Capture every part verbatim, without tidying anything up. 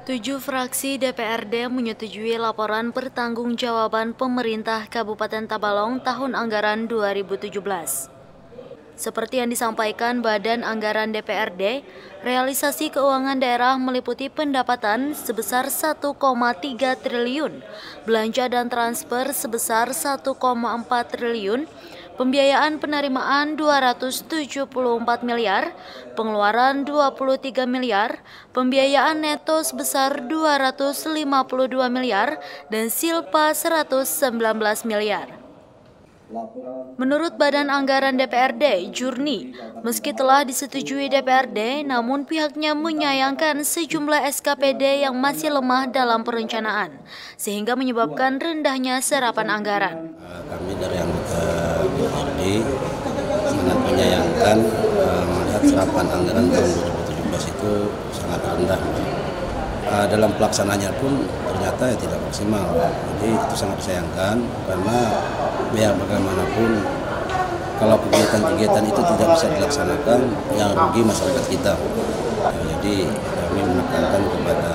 Tujuh fraksi D P R D menyetujui laporan pertanggungjawaban pemerintah Kabupaten Tabalong tahun anggaran dua ribu tujuh belas. Seperti yang disampaikan Badan Anggaran D P R D, realisasi keuangan daerah meliputi pendapatan sebesar satu koma tiga triliun, belanja dan transfer sebesar satu koma empat triliun, pembiayaan penerimaan dua ratus tujuh puluh empat miliar, pengeluaran dua puluh tiga miliar, pembiayaan neto sebesar dua ratus lima puluh dua miliar, dan silpa seratus sembilan belas miliar. Menurut Badan Anggaran D P R D, Jurni, meski telah disetujui D P R D, namun pihaknya menyayangkan sejumlah S K P D yang masih lemah dalam perencanaan, sehingga menyebabkan rendahnya serapan anggaran. Kami dari anggota D P R D sangat menyayangkan uh, melihat serapan anggaran tahun dua ribu tujuh belas itu sangat rendah. Uh, dalam pelaksanaannya pun ternyata ya tidak maksimal. Jadi itu sangat disayangkan karena biar bagaimanapun kalau kegiatan-kegiatan itu tidak bisa dilaksanakan, yang rugi masyarakat kita. Uh, jadi kami menekankan kepada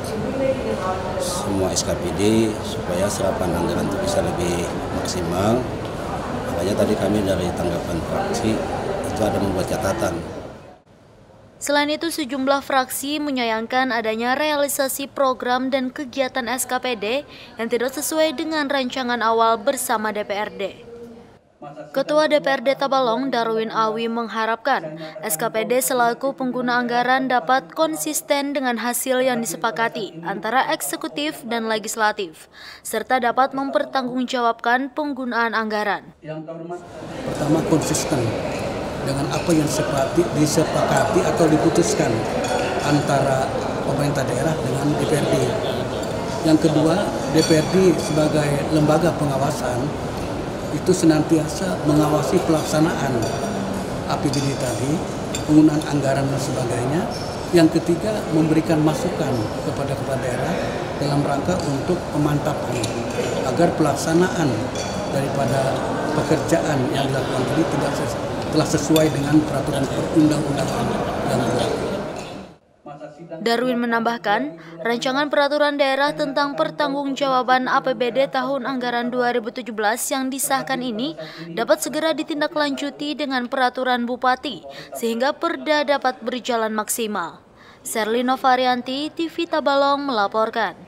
semua S K P D supaya serapan anggaran itu bisa lebih maksimal. Makanya tadi kami dari tanggapan fraksi itu ada membuat catatan. Selain itu, sejumlah fraksi menyayangkan adanya realisasi program dan kegiatan S K P D yang tidak sesuai dengan rancangan awal bersama D P R D. Ketua D P R D Tabalong, Darwin Awi, mengharapkan S K P D selaku pengguna anggaran dapat konsisten dengan hasil yang disepakati antara eksekutif dan legislatif, serta dapat mempertanggungjawabkan penggunaan anggaran. Pertama, konsisten dengan apa yang sepati, disepakati atau diputuskan antara pemerintah daerah dengan D P R D. Yang kedua, D P R D sebagai lembaga pengawasan itu senantiasa mengawasi pelaksanaan A P B D tadi, penggunaan anggaran dan sebagainya. Yang ketiga, memberikan masukan kepada kepala daerah dalam rangka untuk pemantapan agar pelaksanaan daripada pekerjaan yang dilakukan tadi tidak sesuai telah sesuai dengan peraturan perundang-undangan yang berlaku. Darwin menambahkan, rancangan peraturan daerah tentang pertanggungjawaban A P B D tahun anggaran dua ribu tujuh belas yang disahkan ini dapat segera ditindaklanjuti dengan peraturan Bupati, sehingga Perda dapat berjalan maksimal. Serlino Varianti, T V Tabalong melaporkan.